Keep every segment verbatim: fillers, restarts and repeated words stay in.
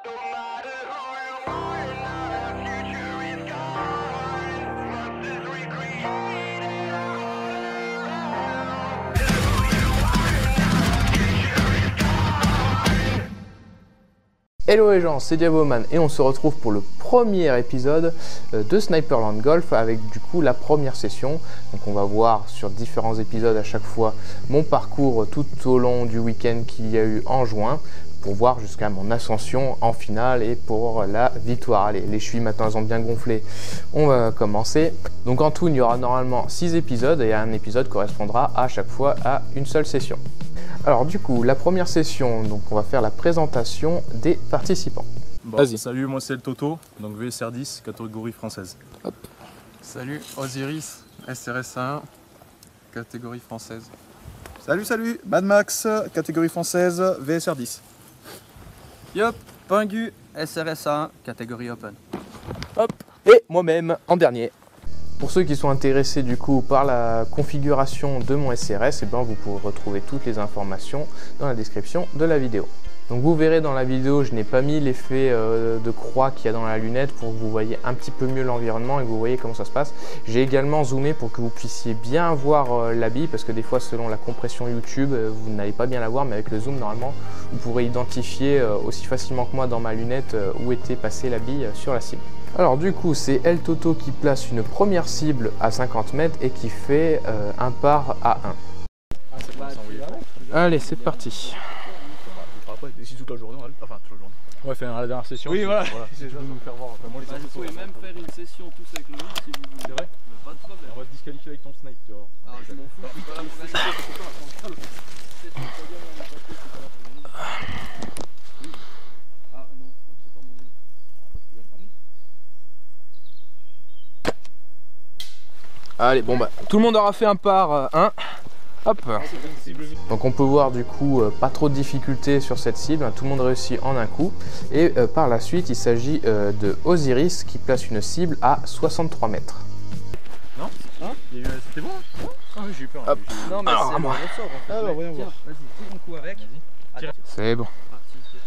Hello les gens, c'est Diaboman et on se retrouve pour le premier épisode de Sniperland Golf avec du coup la première session. Donc on va voir sur différents épisodes à chaque fois mon parcours tout au long du week-end qu'il y a eu en juin pour voir jusqu'à mon ascension en finale et pour la victoire. Allez, les chevilles maintenant elles ont bien gonflé, on va commencer. Donc en tout il y aura normalement six épisodes et un épisode correspondra à chaque fois à une seule session. Alors du coup, la première session, donc on va faire la présentation des participants. Bon, Vas-y. Salut, moi c'est le Toto, donc V S R dix, catégorie française. Hop. Salut, Osiris, S R S un, catégorie française. Salut, salut, Mad Max, catégorie française, V S R dix. Yop, Pingu, S R S un, catégorie open. Hop. Et moi-même en dernier. Pour ceux qui sont intéressés du coup par la configuration de mon S R S, et ben vous pourrez retrouver toutes les informations dans la description de la vidéo. Donc vous verrez dans la vidéo, je n'ai pas mis l'effet euh, de croix qu'il y a dans la lunette pour que vous voyez un petit peu mieux l'environnement et que vous voyez comment ça se passe. J'ai également zoomé pour que vous puissiez bien voir euh, la bille, parce que des fois selon la compression YouTube, euh, vous n'allez pas bien la voir, mais avec le zoom normalement, vous pourrez identifier euh, aussi facilement que moi dans ma lunette euh, où était passée la bille euh, sur la cible. Alors du coup c'est El Toto qui place une première cible à cinquante mètres et qui fait euh, un par à un. Allez c'est parti. Ici toute la journée, enfin toute la journée. On va faire la dernière session. Oui, voilà. voilà. C'est juste nous faire voir. Enfin, moi, les Bah, vous pouvez même faire une session tous avec le jeu si vous voulez. C'est vrai. Mais pas de problème. On va te disqualifier avec ton snipe, tu vois. Ah, je m'en fous, je suis pas là pour gagner. Ah non, c'est pas mon jeu. Allez bon bah tout le monde aura fait un par un. Hop. Donc on peut voir du coup euh, pas trop de difficultés sur cette cible, hein, tout le monde réussit en un coup. Et euh, par la suite il s'agit euh, de Osiris qui place une cible à soixante-trois mètres. Non hein C'était bon hein. Ah oui j'ai eu peur. Hop. Non mais Alors, c'est moi. mon ressort en fait. Ah bah voyons voir. Vas-y, tire un coup avec. Allez, C'est bon. parti.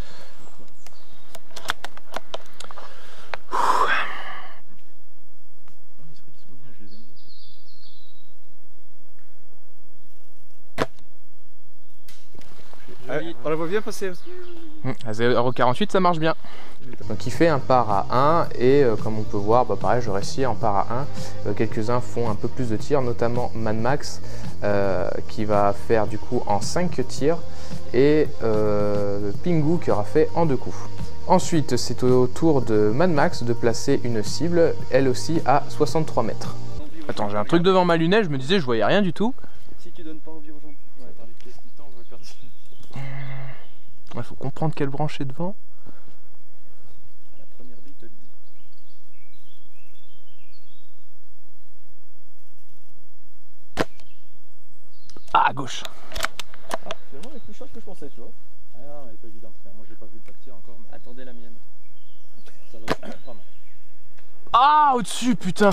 Ouais, on la voit bien passer aussi. À zéro virgule quarante-huit ça marche bien. Donc il fait un par à un et euh, comme on peut voir, bah, pareil je réussis en par à un. Euh, Quelques-uns font un peu plus de tirs, notamment Mad Max euh, qui va faire du coup en cinq tirs et euh, Pingu qui aura fait en deux coups. Ensuite c'est au tour de Mad Max de placer une cible, elle aussi à soixante-trois mètres. Attends, j'ai un truc devant ma lunette, je me disais je voyais rien du tout. Si tu donnes pas envie aux gens. Ouais, par les pièces tout le temps, on va perdre. Il faut comprendre quelle branche est devant. La première bille te le dit. Ah, à gauche. Ah, finalement elle est plus short que je pensais, tu vois. Ah non, elle est pas évidente. Enfin, moi j'ai pas vu le pas de tir encore. Mais... Attendez la mienne. Ça va pas mal. Ah, au-dessus, putain.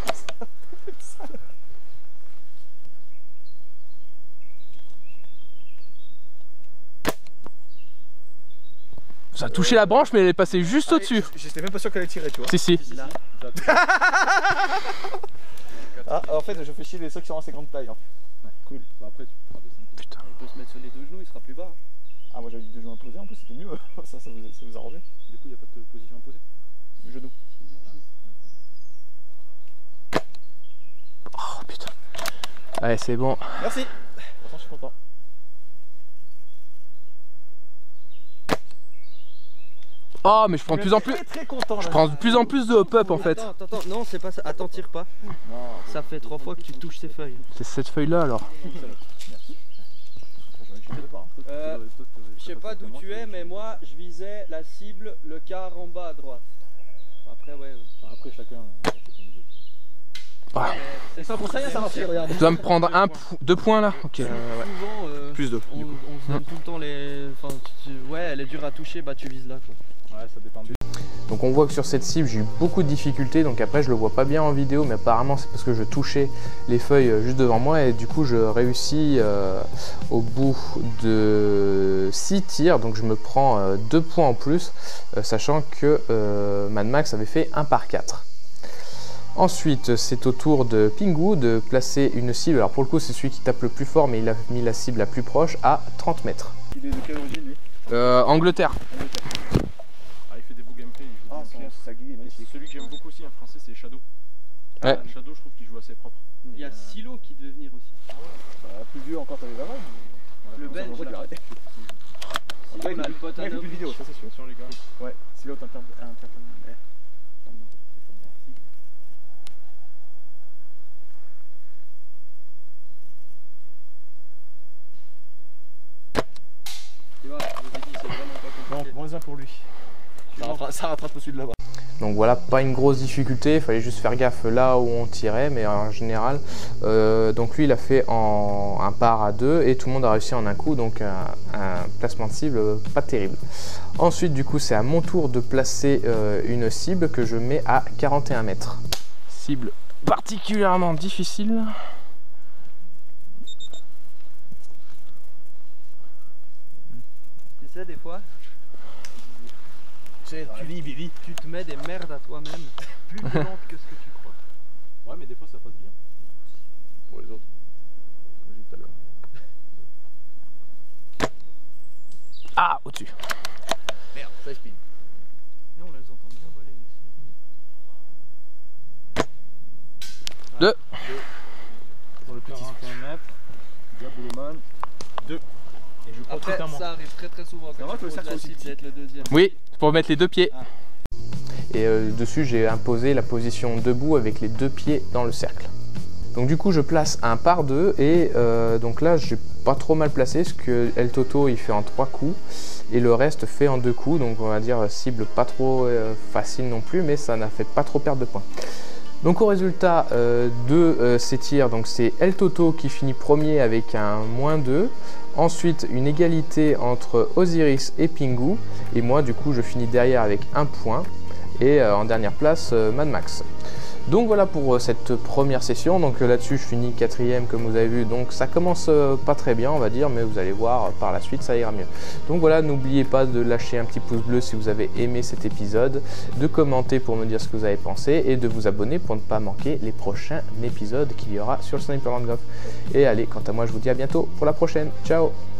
Ça a touché la branche mais elle est passée juste Ah, au-dessus. J'étais même pas sûr qu'elle allait tirer, tu vois. Si si. Là. Ah, en fait je fais chier les ceux qui sont en assez grande taille. Hein. Ouais, cool. Bah après tu pourras descendre. Putain. Il peut se mettre sur les deux genoux, il sera plus bas. Ah moi j'avais dit deux genoux imposés, en plus c'était mieux. ça, ça, vous, ça vous arrangeait. Du coup il n'y a pas de position imposée. Genoux. Oh putain. Allez c'est bon. Merci. Pourtant je suis content. Oh mais je prends de Je plus en suis plus. Très très content. Je prends de plus en plus de hop-up en fait. Attends, attends, attends, non, c'est pas ça. Attends, tire pas. Non. Ça fait trois fois que tu touches ces feuilles. C'est cette feuille là alors. Euh, je sais pas d'où tu es, mais moi je visais la cible, le quart en bas à droite. Après, ouais. Après chacun. Ah. C'est Ça pour ça, ça marche, regarde. Tu dois me prendre un, deux points là. Ok. Souvent, euh, Plus deux. on, on se donne tout le temps les. Enfin, tu- ouais, elle est dure à toucher, bah tu vises là quoi. Ouais ça dépend. Donc on voit que sur cette cible j'ai eu beaucoup de difficultés, donc après je le vois pas bien en vidéo, mais apparemment c'est parce que je touchais les feuilles juste devant moi et du coup je réussis euh, au bout de six tirs, donc je me prends euh, deux points en plus, euh, sachant que euh, Mad Max avait fait un par quatre. Ensuite, c'est au tour de Pingu de placer une cible. Alors pour le coup, c'est celui qui tape le plus fort, mais il a mis la cible la plus proche à trente mètres. Il est de quelle origine lui? euh, Angleterre. Angleterre. Ah, il fait des beaux gameplays. Il joue Ah, bien. son Sagui est magnifique. Celui que j'aime beaucoup aussi en français, c'est Shadow. Ouais. Ah, Shadow, je trouve qu'il joue assez propre. Il y a Silo qui devait venir aussi. Bah, plus vieux encore, t'avais la ouais, Le belge, là. arrêté. Silo, on a le pote à Mec, nous. plus de vidéo, ça c'est sûr. Attention les gars. Ouais, Silo, t'entends. Tu vois, je vous ai dit, c'est vraiment pas compliqué. Non, moins un pour lui. Ça rattrape, ça rattrape celui de là-bas. Donc voilà, pas une grosse difficulté, il fallait juste faire gaffe là où on tirait, mais en général, euh, donc lui il a fait en un par à deux et tout le monde a réussi en un coup, donc un, un placement de cible pas terrible. Ensuite du coup c'est à mon tour de placer euh, une cible que je mets à quarante et un mètres. Cible particulièrement difficile. Tu sais, des fois, Tu lis, Billy. tu te mets des merdes à toi-même plus violentes que ce que tu crois. Ouais, mais des fois ça passe bien. Pour les autres. Comme j'ai dit tout à l'heure. Ah, au-dessus. Merde, ça spin. Et on les entend bien voler ici. Deux. Pour le petit mètres. Gabouleman. Deux. Et je crois Après, totalement. ça arrive très très souvent C'est quand vrai tu que le poses cercle la aussi cible petit. d'être le deuxième. Oui, c'est pour mettre les deux pieds. Ah. Et euh, dessus j'ai imposé la position debout avec les deux pieds dans le cercle. Donc du coup je place un par deux et euh, donc là j'ai pas trop mal placé parce que El Toto il fait en trois coups et le reste fait en deux coups, donc on va dire cible pas trop euh, facile non plus, mais ça n'a fait pas trop perdre de points. Donc au résultat euh, de euh, ces tirs, donc c'est El Toto qui finit premier avec un moins deux. Ensuite une égalité entre Osiris et Pingu et moi du coup je finis derrière avec un point et euh, en dernière place euh, Mad Max. Donc voilà pour euh, cette première session, donc euh, là-dessus je finis quatrième comme vous avez vu, donc ça commence euh, pas très bien on va dire, mais vous allez voir euh, par la suite ça ira mieux. Donc voilà, n'oubliez pas de lâcher un petit pouce bleu si vous avez aimé cet épisode, de commenter pour me dire ce que vous avez pensé et de vous abonner pour ne pas manquer les prochains épisodes qu'il y aura sur le Sniperland Golf. Et allez, quant à moi je vous dis à bientôt pour la prochaine, ciao.